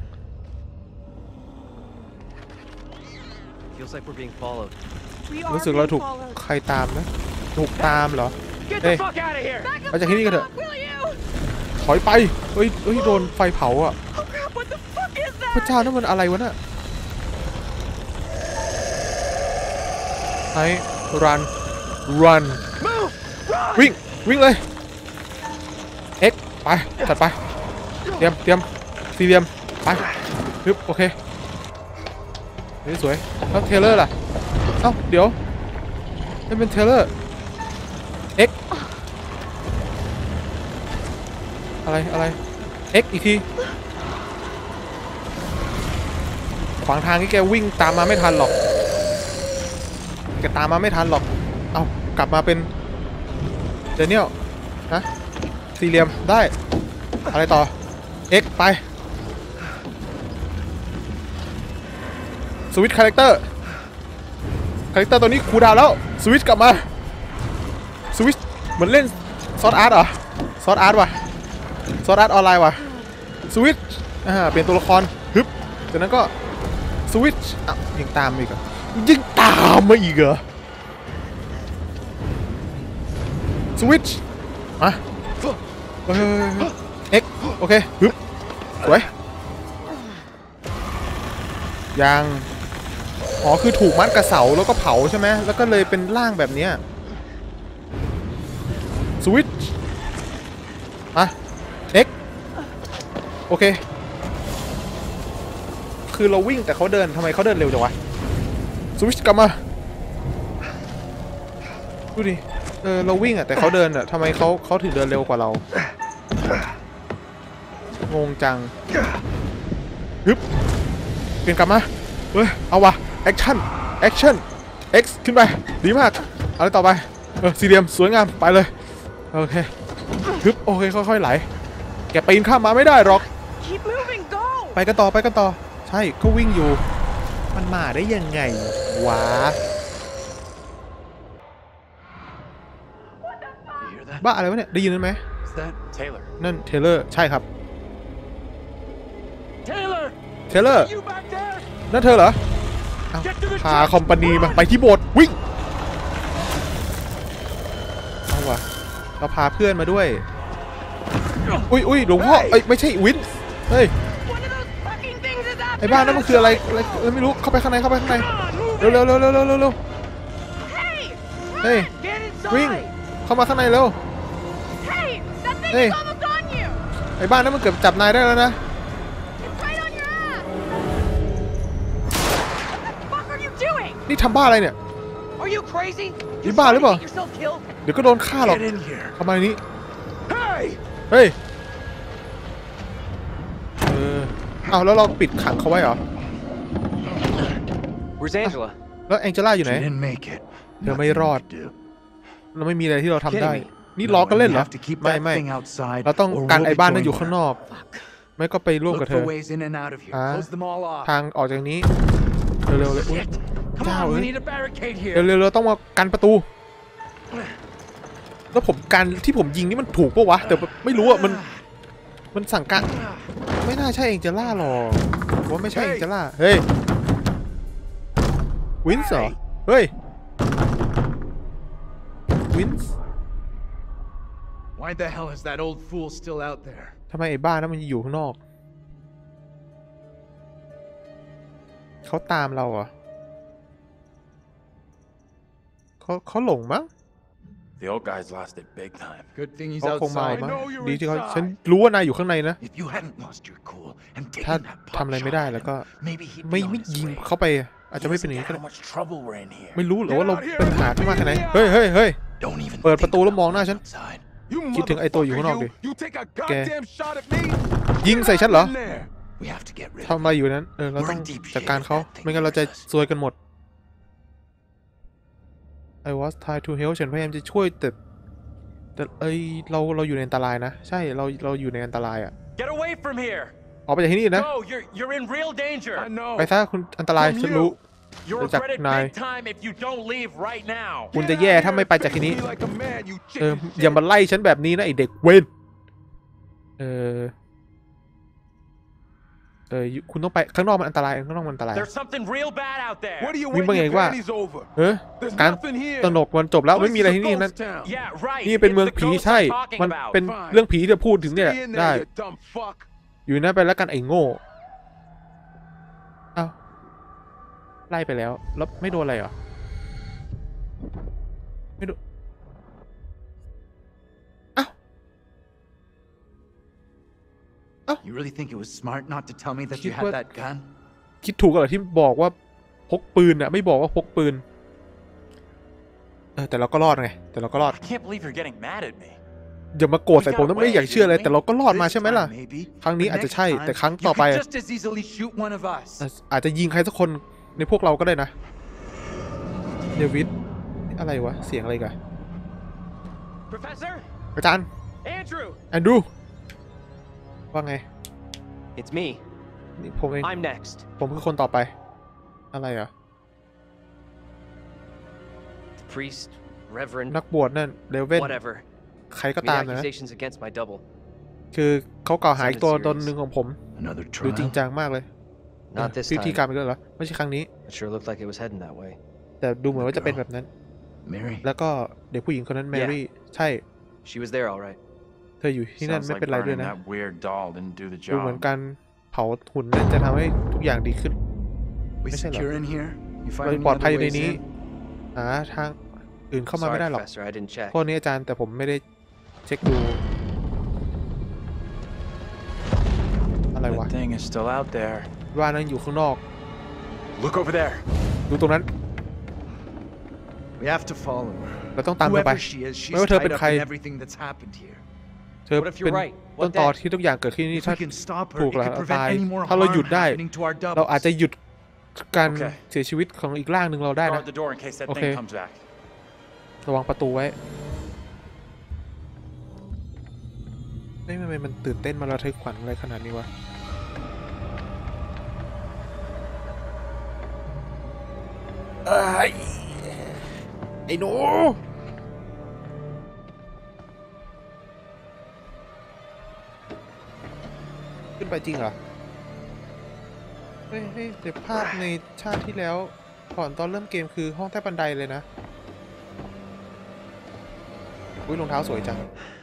Speaker 2: Feels like we're being followed.
Speaker 3: We
Speaker 1: รู้
Speaker 3: are
Speaker 1: สึกเรา
Speaker 3: being
Speaker 1: ถูก
Speaker 3: followed.
Speaker 1: ใครตามนะถูกตามเหรอ
Speaker 2: Get
Speaker 1: Hey.
Speaker 2: the fuck out of here!
Speaker 1: ไปจากที่นี่กันเถอะ
Speaker 3: Will you?
Speaker 1: ถอยไปเฮ้ยเฮ้ยโดนไฟเผาอ่ะ
Speaker 3: Oh crap! What the fuck is
Speaker 1: พระ
Speaker 3: that?
Speaker 1: เจ้านั่นมันอะไรวะน่ะไอ้ run run วิ่งวิ่งเลย X ไปจัดไปเตรียมเตรียมสี่เหลี่ยมไปฮึบโอเคนี่สวยแล้วเทเลอร์ล่ะเอ้าเดี๋ยวนี่เป็นเทเลอร์ X อะไรอะไร X อีกทีขวางทางนี้แกวิ่งตามมาไม่ทันหรอกแกตามมาไม่ทันหรอกเอากลับมาเป็นเดนิเอลนะสี่เหลี่ยมได้อะไรต่อ X ไปสวิตช์คาแรคเตอร์คาแรคเตอร์ตัวนี้คูลดาวน์แล้วสวิตช์กลับมาสวิตช์เหมือนเล่นซอสอาร์ตเหรอซอสอาร์ตว่ะซอสอาร์ตออนไลน์ว่ะสวิตช์อ่าเปลี่ยนตัวละครฮึบจากนั้นก็สวิตช์อ่ะยังตามอีกเหรอยังตามมาอีกเหรอสวิตช์มาเฮ้ยเอ็กโอเคฮึบสวยยังอ๋อคือถูกมัดกระเสาแล้วก็เผาใช่ไหมแล้วก็เลยเป็นร่างแบบนี้สวิตช์มาเอ็กโอเคคือเราวิ่งแต่เขาเดินทำไมเขาเดินเร็วจังวะสวิตช์กลับมาดูดิเออเราวิ่งอ่ะแต่เขาเดินอ่ะทำไมเขาเขาถึงเดินเร็วกว่าเรางงจังฮึบเปลี่ยนกลับมาเฮ้ยเอาวะแอคชั่นแอคชั่น X ขึ้นไปดีมากอะไรต่อไปเออสี่เหลี่ยมสวยงามไปเลยโอเคฮึบโอเคค่อยๆไหลแกปีนข้ามมาไม่ได้หรอกไปกันต่อไปกันต่อใช่ก็วิ่งอยู่มันมาได้ยังไงวะบ้าอะไรวะเนี่ยได้ยินไหมนั่นเทเลอร์ใช่ครับเทเลอร์นั่นเธอเหรอพาคอมพานีมาไปที่โบสถ์วิ่งเอาวะเราพาเพื่อนมาด้วยอุ้ยอุ้ยหลวงพ่อเอ้ยไม่ใช่วินเฮ้ยไอ้บ้านนั่นมันคืออะไรอะไรไม่รู้เข้าไปข้างในเข้าไปข้างในเร็วเร็วเร็วเร็วเร็วเร็วเฮ้ยวิ่งเข้ามาข้างในเร็วเฮ้ยไอ้บ้านนั่นมันเกือบจับนายได้แล้วนะนี่ทำบ้าอะไรเนี่ยนี่บ้าหรือเปล่าเดี๋ยวก็โดนฆ่าหรอกทำไมนี้เฮ้ยเออเอาแล้วเราปิดขังเขาไว้เหรอแล้วแองเจล่าอยู่ไหนเธอไม่รอดเราไม่มีอะไรที่เราทำได้นี่ล้อกันเล่นเหรอไม่ไม่เราต้องกันไอ้บ้านนั่นอยู่ข้างนอกไม่ก็ไปร่วมกับเธอทางออกจากนี้เร็วๆเลยเจ้าเอ้ยเร็วๆเราต้องมากันประตูแล้วผมกันที่ผมยิงนี่มันถูกปะวะแต่ไม่รู้อ่ะมันมันสั่งการไม่น่าใช่เองเจล่าหรอกว่าไม่ใช่เองเจล่าเฮ้ยวินส์เหรอเฮ้ยวินส์ทำไมไอ้บ้านั้นมันอยู่ข้างนอกเขาตามเราเหรอเขาเขาหลงมั้งเขาคงเมามั้งดีที่เขาฉันรู้ว่านายอยู่ข้างในนะถ้าทำอะไรไม่ได้แล้วก็ไม่ไม่ยิงเข้าไปอาจจะไม่เป็นอย่างนี้ก็ได้ไม่รู้หรอว่าเราเป็นปัญหาที่มากแค่ไหนเฮ้ยเฮ้ยเฮ้ยเปิดประตูแล้วมองหน้าฉันคิดถึงไอ้ตัวอยู่ข้างนอกดิแกยิงใส่ฉันเหรอทำอะไรอยู่นั้นเออเราต้องจัดการเขาไม่งั้นเราจะซวยกันหมดI was trying to help ฉันพยายามจะช่วยแต่แต่เอ้ยเราเราอยู่ในอันตรายนะใช่เราเราอยู่ในอันตรายอ่ะออกไปจากที่นี่นะไปซะคุณอันตรายฉันรู้จากนายคุณจะแย่ถ้าไม่ไปจากที่นี้เอออย่ามาไล่ฉันแบบนี้นะไอเด็กเวนเออเออคุณต้องไปข้างนอกมันอันตรายข้างนอกมันอันตรายวิ่งไปไงว่าเออการตนกมันจบแล้วไม่มีอะไรที่นี่นะนี่เป็นเมืองผีใช่มันเป็นเรื่องผีที่พูดถึงเนี่ยได้อยู่นั่นไปแล้วกันไอ้โง่เอ้าไล่ไปแล้วแล้วไม่โดนอะไรเหรอไม่ดูอ้าว
Speaker 7: You really think it was smart not to tell me that you had that gun?
Speaker 1: คิดถูกเหรอที่บอกว่าพกปืนอะไม่บอกว่าพกปืนเออแต่เราก็รอดไงแต่เราก็รอด
Speaker 7: I can't believe you're getting mad at me.
Speaker 1: อย่ามาโกรธใส่ผมต้องไม่อยากเชื่อเลยแต่เราก็รอดมาใช่ไหมล่ะครั้งนี้อาจจะใช่แต่ครั้งต่อไปอาจจะยิงใครสักคนในพวกเราก็ได้นะเดวิดอะไรวะเสียงอะไรกัน
Speaker 2: Professor?
Speaker 1: อาจารย์
Speaker 2: Andrew?
Speaker 1: แอนดรูว่าไง
Speaker 2: It's me.
Speaker 1: นี่ผมเอง
Speaker 2: I'm next.
Speaker 1: ผมคือคนต่อไปอะไรอ่ะ
Speaker 2: The priest, reverend,
Speaker 1: นักบวชนั่นเลเว่น
Speaker 2: whatever.
Speaker 1: ใครก็
Speaker 2: Made
Speaker 1: ตามนะ
Speaker 2: accusations against my double.
Speaker 1: คือเขากล่าวหาอีกตัวตนหนึ่งของผม
Speaker 7: Another
Speaker 1: ดูจริง
Speaker 7: trial.
Speaker 1: จังมากเลย
Speaker 2: Not this
Speaker 1: พิธี
Speaker 2: time.
Speaker 1: การเป็นเรื่องเหรอไม่ใช่ครั้งนี้
Speaker 2: It sure looked like it was heading that way.
Speaker 1: แต่ดูเหมือนว่าจะเป็นแบบนั้น
Speaker 7: Mary.
Speaker 1: แล้วก็เด็กผู้หญิงคนนั้นแมรี่ใช่
Speaker 2: She was there all right.
Speaker 1: เธออยู่ที่นั่น
Speaker 7: Sounds
Speaker 1: ไม่
Speaker 7: like
Speaker 1: เป็นไรด้วย
Speaker 7: burning
Speaker 1: นะ
Speaker 7: that weird doll didn't do the
Speaker 1: ดูเหมือน
Speaker 7: job.
Speaker 1: การเผาหุ่นนั่นจะทำให้ทุกอย่างดีขึ้น
Speaker 7: We
Speaker 1: Mấy
Speaker 7: secure in here? You
Speaker 1: เรา
Speaker 7: find any
Speaker 1: ปลอดภั
Speaker 7: other
Speaker 1: ยใน
Speaker 7: ways
Speaker 1: นี้
Speaker 7: in?
Speaker 1: หาทางอื่นเข้ามาไม่
Speaker 2: Sorry,
Speaker 1: ได้หรอก
Speaker 2: Professor, I didn't check.
Speaker 1: พวกนี้อาจารย์แต่ผมไม่ได้เช็คดูอะไรวะ
Speaker 7: That thing is still out there.
Speaker 1: ว่านั้นอยู่ข้างนอก
Speaker 7: Look over there.
Speaker 1: ดูตรงนั้น
Speaker 7: We have to follow her.
Speaker 1: เราต้องตามเธอไป
Speaker 7: Whoever she is, she's
Speaker 1: ไม่ว่าเธอ
Speaker 7: tied
Speaker 1: เป็น
Speaker 7: up
Speaker 1: ใคร
Speaker 7: in everything that's happened here.
Speaker 1: เธอ
Speaker 2: What if
Speaker 1: เป็น
Speaker 2: you're right?
Speaker 1: ต้น
Speaker 2: What
Speaker 1: ตอ
Speaker 2: then?
Speaker 1: ที่ทุกอย่างเกิดขึ้นที่
Speaker 7: If
Speaker 1: ถ้า
Speaker 7: we can stop her,
Speaker 1: ถูก
Speaker 7: it
Speaker 1: แล้ว
Speaker 7: could
Speaker 1: ตาย
Speaker 7: prevent any more
Speaker 1: ถ้าเราหยุด
Speaker 7: harm
Speaker 1: ได้
Speaker 7: happening to our
Speaker 1: เราอาจ
Speaker 7: doubles.
Speaker 1: จะหยุดการ
Speaker 7: โอเค
Speaker 1: เสียชีวิตของอีกร่างหนึ่งเราได้นะ
Speaker 7: Guard the door in case that
Speaker 1: โอเค
Speaker 7: thing comes back.
Speaker 1: ระวังประตูไว้เฮ้ยทำไมมันตื่นเต้นมาระทึกขวัญอะไรขนาดนี้วะเอ้ยไอ้หนูขึ้นไปจริงเหรอเฮ้ยเฮ้ยแต่ภาพในชาติที่แล้วก่อนตอนเริ่มเกมคือห้องใต้บันไดเลยนะอุ้ยรองเท้าสวยจัง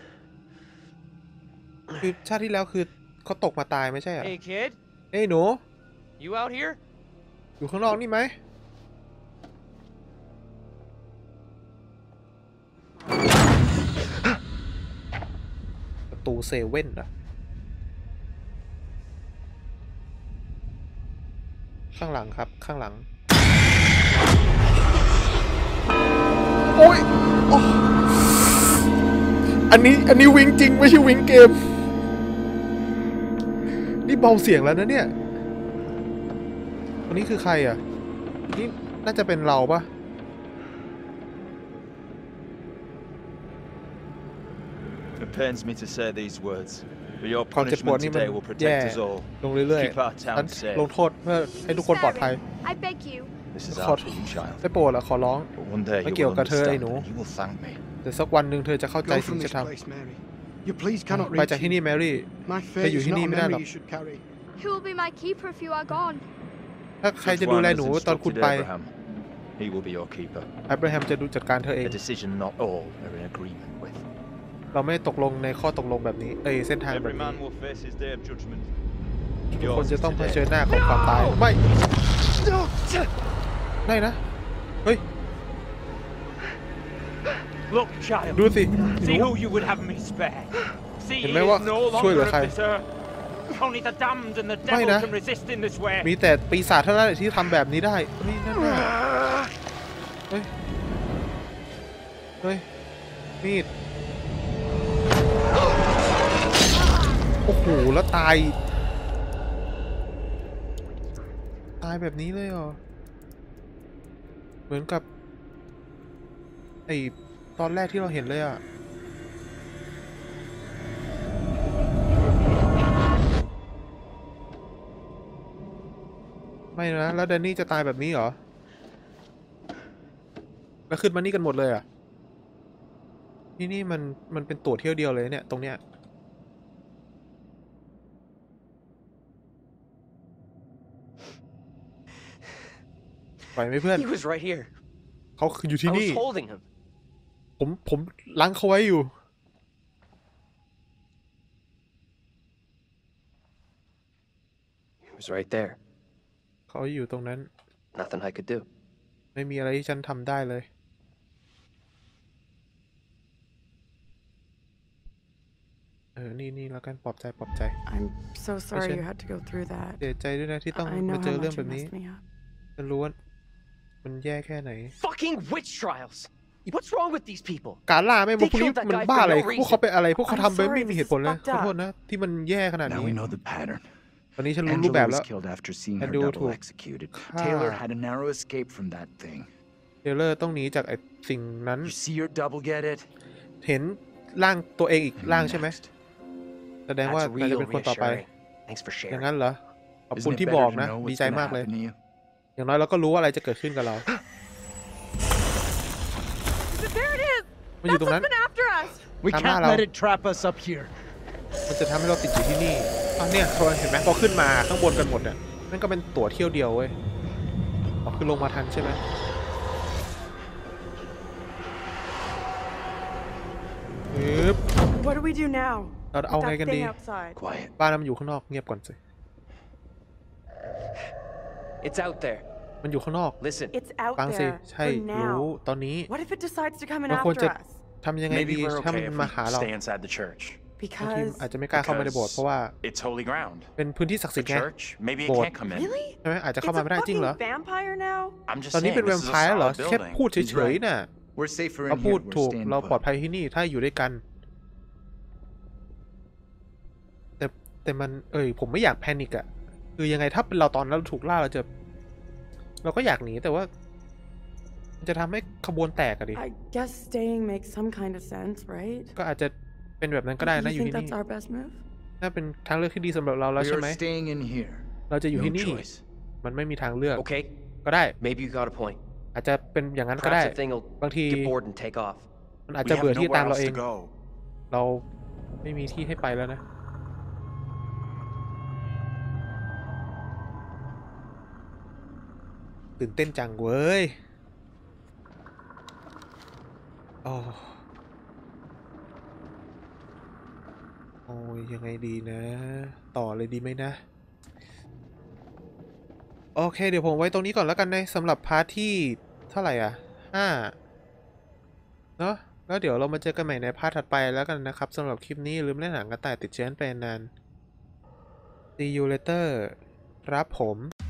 Speaker 1: คือชาติที่แล้วคือเขาตกมาตายไม่ใช่เหรอ
Speaker 2: Hey, kid.
Speaker 1: เอ้ยหนู
Speaker 2: You out here?
Speaker 1: อยู่ข้างนอกนี่ไหมประตูเซเว่นเหรอข้างหลังครับข้างหลังโอ้ยโอ้อันนี้อันนี้วิงจริงไม่ใช่วิงเกมนี่เบาเสียงแล้วนะเนี่ยคนนี้คือใครอ่ะนี่น่าจะเป็นเราปะ
Speaker 6: It pains me to say these words, but your
Speaker 1: ความเจ็บปวด
Speaker 6: punishment
Speaker 1: นี่มัน
Speaker 6: today will
Speaker 1: แย่
Speaker 6: protect us all.
Speaker 1: ลงเรื่อย
Speaker 6: Keep our
Speaker 1: ๆฉัน
Speaker 6: town safe.
Speaker 1: ลงโทษเพื่อให้ทุกคนปลอดภัย
Speaker 5: I beg you.
Speaker 6: This is
Speaker 1: ขอ
Speaker 6: after you, child.
Speaker 1: ได้โปรดละขอร้อง
Speaker 6: But one day
Speaker 1: ไม่
Speaker 6: you
Speaker 1: เกี่ยว
Speaker 6: will
Speaker 1: กับเธอไอ้
Speaker 6: understand
Speaker 1: หนู
Speaker 6: and you will thank me.
Speaker 1: แต่สักวันหนึ่งเธอจะเข้าใจ
Speaker 8: Go
Speaker 1: สิ่ง
Speaker 8: from
Speaker 1: ที่
Speaker 8: this
Speaker 1: ท
Speaker 8: place, Mary. Your pleas cannot
Speaker 1: ำไป
Speaker 8: reach
Speaker 1: จากที่นี่
Speaker 8: you.
Speaker 1: แมรี่
Speaker 8: My
Speaker 1: เธออยู่
Speaker 8: fate is
Speaker 1: ที่
Speaker 8: not
Speaker 1: นี่
Speaker 8: a
Speaker 1: ไม่ได้หร
Speaker 8: memory
Speaker 1: อก
Speaker 8: you should carry.
Speaker 5: Who will be my keeper if you are gone?
Speaker 1: ถ้าใคร
Speaker 6: As
Speaker 1: จะดู
Speaker 6: one
Speaker 1: แล
Speaker 6: has
Speaker 1: หนูตอนคุณ
Speaker 6: instructed
Speaker 1: ไป
Speaker 6: Abraham, he will be your keeper.
Speaker 1: อับราฮัมจะดูจัดการเธอเอง
Speaker 6: A decision not all are in agreement with.
Speaker 1: เราไม่ได้ตกลงในข้อตกลงแบบนี้เอ้ยเส้นทางแบบ
Speaker 6: Every
Speaker 1: นี้
Speaker 6: man will face his day of judgment.
Speaker 1: ทุกคน
Speaker 6: Yours
Speaker 1: จะ
Speaker 6: is
Speaker 1: ต้องเผชิญ
Speaker 6: today.
Speaker 1: หน้าของความตายไม่ได้นะเฮ้ย
Speaker 6: Look, child.
Speaker 1: ดูสิหนู
Speaker 6: See who you would have me spare. See,
Speaker 1: ห็น
Speaker 6: he
Speaker 1: ไหมว่า
Speaker 6: is no
Speaker 1: ช่วยเหลื
Speaker 6: longer
Speaker 1: อใคร
Speaker 6: of this earth. Only the damned and the
Speaker 1: ไม่
Speaker 6: devil
Speaker 1: นะ
Speaker 6: can resist in this way.
Speaker 1: มีแต่ปีศาจเท่านั้นแหละที่ทำแบบนี้ได้เฮ้ยนั่นน่ะเฮ้ยเฮ้ยมีดโอ้โหแล้วตายตายแบบนี้เลยเหรอเหมือนกับไอตอนแรกที่เราเห็นเลยอ่ะไม่นะแล้วแดนนี่จะตายแบบนี้เหรอแล้วขึ้นมานี่กันหมดเลยอ่ะนี่นี่มันมันเป็นตั๋วเที่ยวเดียวเลยเนี่ยตรงเนี้ยปล่อยไหมเพื่อน
Speaker 2: He was right here.
Speaker 1: เขาคืออยู่ที่
Speaker 2: I
Speaker 1: นี่
Speaker 2: was holding him.
Speaker 1: ผมผมล้างเขาไว้อยู่
Speaker 2: He was right there.
Speaker 1: เขาอยู่ตรงนั้น
Speaker 2: Nothing I could do.
Speaker 1: ไม่มีอะไรที่ฉันทำได้เลยอนี่นี่แล้วกันปลอบใจปลอบใจ
Speaker 3: I'm so sorry you had to go through that
Speaker 1: เสียใจด้วยนะที่ต้อง
Speaker 3: I know
Speaker 1: มาเจอ
Speaker 3: how
Speaker 1: เรื่อง
Speaker 3: much
Speaker 1: แบ
Speaker 3: it
Speaker 1: บนี้
Speaker 3: messed me up
Speaker 1: ฉันรู้ว่ามันแย่แค่ไหน
Speaker 2: Fucking witch trials. What's wrong with these people?
Speaker 1: การล่าไม่มาพวกนี้มันบ้าอะไร พวกเขาเป็นอะไรพวกเขา
Speaker 3: I'm
Speaker 1: ทำไป
Speaker 3: sorry,
Speaker 1: ไม่มีเหตุผลเลย
Speaker 3: this is
Speaker 1: ขอ
Speaker 3: fucked
Speaker 1: โท
Speaker 3: up
Speaker 1: ษนะที่มันแย่ขนาด
Speaker 7: Now
Speaker 1: นี้
Speaker 7: we know the pattern.
Speaker 1: ตอนนี้ฉันรู้รูปแบ
Speaker 7: Angela
Speaker 1: บแล้
Speaker 7: was
Speaker 1: ว
Speaker 7: killed after seeing her
Speaker 1: Andrew
Speaker 7: double
Speaker 1: ถูก
Speaker 7: executed.
Speaker 1: ฆ่า
Speaker 7: Taylor had a narrow escape from that thing.
Speaker 1: เทเลอร์ต้องหนีจากไอ้สิ่งนั้น
Speaker 7: You see your double, get it?
Speaker 1: เห็นร่างตัวเองอีก
Speaker 7: And
Speaker 1: ร่างใช่ไหม
Speaker 7: next.
Speaker 1: แสดงว่า
Speaker 2: That's
Speaker 1: เราจะ
Speaker 2: real
Speaker 1: เป็นคนต่อไป
Speaker 2: reassuring. Thanks for
Speaker 1: อย่าง
Speaker 2: sharing.
Speaker 1: นั้นเหรอขอบคุณ
Speaker 7: Isn't it
Speaker 1: ที่
Speaker 7: better
Speaker 1: บอก
Speaker 7: to
Speaker 1: นะ
Speaker 7: know
Speaker 1: ดี
Speaker 7: what's
Speaker 1: ใจ
Speaker 7: gonna
Speaker 1: มากเลย
Speaker 7: happen to you?
Speaker 1: อย่างน้อยเราก็รู้ว่าอะไรจะเกิดขึ้นกับเรา
Speaker 3: There it is
Speaker 1: มันอยู่ตรงนั้น
Speaker 3: been after us
Speaker 8: We
Speaker 1: Come
Speaker 8: can't
Speaker 1: on,
Speaker 8: let
Speaker 1: Al.
Speaker 8: it trap us up here.
Speaker 1: มันจะทำให้เราติดอยู่ที่นี่ตอนเนี้ยพอเห็นไหมพอขึ้นมาข้างบนกันหมดเนี่ยนั่นก็เป็นตั๋วเที่ยวเดียวเว้ยอ๋อคือลงมาทันใช่ไหมปึ๊บ
Speaker 3: What do we do now
Speaker 1: เราเอา
Speaker 3: With
Speaker 1: ไง
Speaker 3: that
Speaker 1: กันดี
Speaker 3: thing outside
Speaker 7: Quiet.
Speaker 1: บ้านมันอยู่ข้างนอกเงียบก่อนสิ
Speaker 2: It's out there.
Speaker 1: มันอยู่ข้างนอก
Speaker 2: Listen.
Speaker 3: It's out
Speaker 1: ฟังสิ
Speaker 3: there
Speaker 1: ใช่
Speaker 3: for
Speaker 1: รู้
Speaker 3: now
Speaker 1: ตอนนี้
Speaker 3: What if it decides to come in
Speaker 1: เราควรจะ
Speaker 3: after us
Speaker 1: ทำยังไงดี
Speaker 9: Maybe we're
Speaker 1: ถ้ามัน
Speaker 9: okay if
Speaker 1: มา
Speaker 9: we
Speaker 1: หาเรา
Speaker 9: stay inside the church.
Speaker 1: บางที
Speaker 3: because
Speaker 1: อาจจะไม่กล้าเข้ามาในโบสถ์เพราะว่า
Speaker 9: It's holy ground.
Speaker 1: เป็นพื้นที่ศักดิ์สิท
Speaker 9: The
Speaker 1: ธิ์ไง
Speaker 9: church, maybe it
Speaker 1: Board.
Speaker 9: can't come in.
Speaker 3: Really
Speaker 1: ใช่ไหมอาจจะ
Speaker 3: It's
Speaker 1: เข้ามา
Speaker 3: a
Speaker 1: ไม่ได้จริงเหรอ
Speaker 3: fucking vampire now
Speaker 9: I'm just
Speaker 1: ตอนนี้
Speaker 9: saying,
Speaker 1: เป็นแว
Speaker 9: this
Speaker 1: ม
Speaker 9: is
Speaker 1: ไพ
Speaker 9: a
Speaker 1: ร์เหรอ
Speaker 9: solid
Speaker 1: แค่
Speaker 9: building.
Speaker 1: พูดเฉยๆน่ะ
Speaker 7: We're safer
Speaker 1: เรา
Speaker 7: in
Speaker 1: พู
Speaker 7: here.
Speaker 1: ด
Speaker 7: We're
Speaker 1: ถูก
Speaker 7: staying
Speaker 1: เราปลอด
Speaker 7: put.
Speaker 1: ภัยที่นี่ถ้าอยู่ด้วยกัน แต่แต่มันเอ้ยผมไม่อยากแพนิคอะคือยังไงถ้าเป็นเราตอนนั้นเราถูกล่าเราจะ เราก็อยากหนีแต่ว่ามันจะทำให้ขบวนแตกอะดิ
Speaker 3: I guess staying makes some kind of sense right
Speaker 1: ก็อาจจะเป็นแบบนั้นก็ได้นะ
Speaker 3: You
Speaker 1: อยู่
Speaker 3: think
Speaker 1: ที่นี่
Speaker 3: that's our best move
Speaker 1: น่าเป็นทางเลือกที่ดีสำหรับเราแล้ว
Speaker 7: We
Speaker 1: ใช่ไหม
Speaker 7: are staying in here.
Speaker 1: เราจะอยู่
Speaker 7: No
Speaker 1: ที่นี่
Speaker 7: choice.
Speaker 1: มันไม่มีทางเลือก
Speaker 2: Okay.
Speaker 1: ก็ได้
Speaker 2: Maybe you got a point.
Speaker 1: อาจจะเป็นอย่างนั้นก็ได้
Speaker 2: Perhaps the thing will
Speaker 1: บางที
Speaker 2: get bored and take off.
Speaker 1: มันอาจ
Speaker 9: We
Speaker 1: จะ
Speaker 9: have
Speaker 1: เบื่อที่
Speaker 9: nowhere
Speaker 1: ตามเรา
Speaker 9: else
Speaker 1: เอง
Speaker 9: to go.
Speaker 1: เราไม่มีที่ให้ไปแล้วนะ ตื่นเต้นจังเว้ยโอ้โอ้ยยังไงดีนะ ต่อเลยดีไหมนะ โอเคเดี๋ยวผมไว้ตรงนี้ก่อนแล้วกันนะสำหรับพาร์ทที่เท่าไหร่อ่ะห้าเนาะแล้วเดี๋ยวเรามาเจอกันใหม่ในพาร์ทถัดไปแล้วกันนะครับสำหรับคลิปนี้ลืมเล่นหนังกระต่ายติดเชื้อเป็นนาน See you later ครับผม